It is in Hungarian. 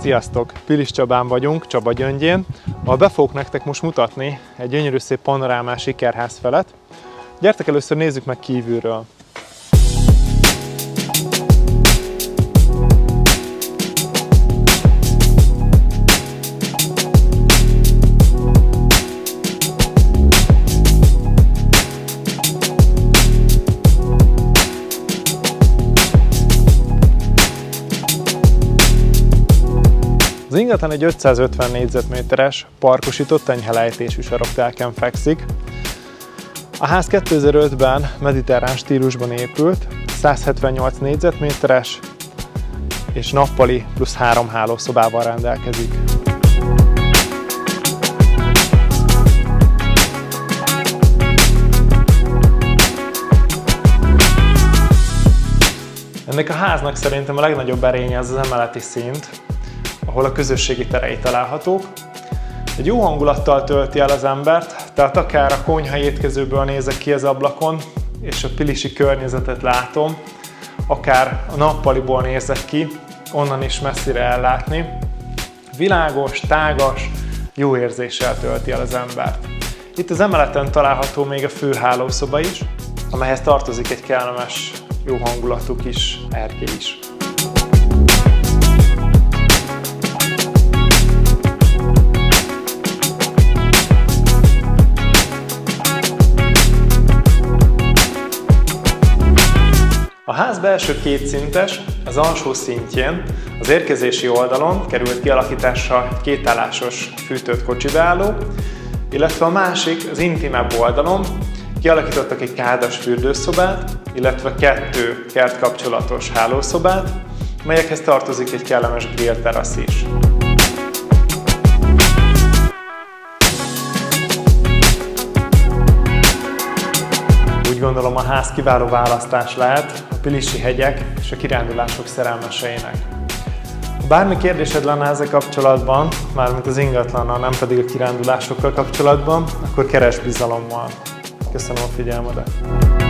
Sziasztok! Pilis Csabán vagyunk, Csaba-Gyöngyén, ahol be fogok nektek most mutatni egy gyönyörű szép panorámás ikerház felett. Gyertek, először nézzük meg kívülről. Az ingatlan egy 550 négyzetméteres, parkosított, enyhe lejtésű saroktelken fekszik. A ház 2005-ben mediterrán stílusban épült, 178 négyzetméteres és nappali plusz 3 hálószobával rendelkezik. Ennek a háznak szerintem a legnagyobb erénye az emeleti szint, ahol a közösségi terei találhatók. Egy jó hangulattal tölti el az embert, tehát akár a konyha étkezőből nézek ki az ablakon, és a pilisi környezetet látom, akár a nappaliból nézek ki, onnan is messzire ellátni. Világos, tágas, jó érzéssel tölti el az embert. Itt az emeleten található még a fő hálószoba is, amelyhez tartozik egy kellemes, jó hangulatú kis erkély is. A ház belső kétszintes, az alsó szintjén, az érkezési oldalon került kialakításra egy kétállásos fűtött kocsibeálló, illetve a másik, az intimebb oldalon kialakítottak egy kádas fürdőszobát, illetve 2 kertkapcsolatos hálószobát, melyekhez tartozik egy kellemes grillterasz is. Úgy gondolom, a ház kiváló választás lehet a pilisi hegyek és a kirándulások szerelmeseinek. Ha bármi kérdésed lenne ezzel kapcsolatban, mármint az ingatlannal, nem pedig a kirándulásokkal kapcsolatban, akkor keresd bizalommal. Köszönöm a figyelmedet!